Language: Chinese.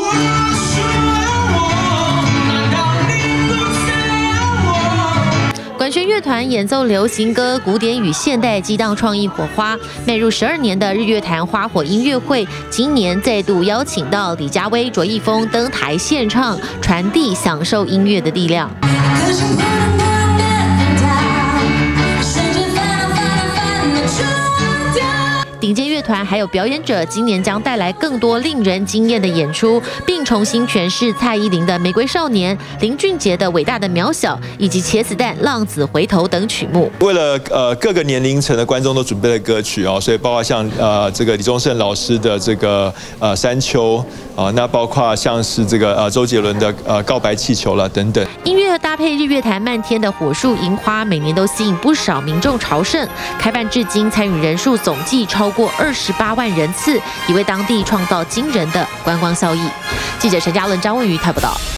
管弦乐团演奏流行歌、古典与现代激荡创意火花，迈入12年的日月潭花火音乐会，今年再度邀请到李佳薇、卓一峰登台献唱，传递享受音乐的力量。顶尖乐团还有表演者，今年将带来更多令人惊艳的演出，并重新诠释蔡依林的《玫瑰少年》、林俊杰的《伟大的渺小》，以及茄子蛋《浪子回头》等曲目。 为了各个年龄层的观众都准备了歌曲哦，所以包括像这个李宗盛老师的这个山丘啊，那包括像是这个周杰伦的告白气球了等等。 音乐搭配日月潭漫天的火树银花，每年都吸引不少民众朝圣。开办至今，参与人数总计超过28万人次，也为当地创造惊人的观光效益。记者陈嘉伦、张文瑜台报道。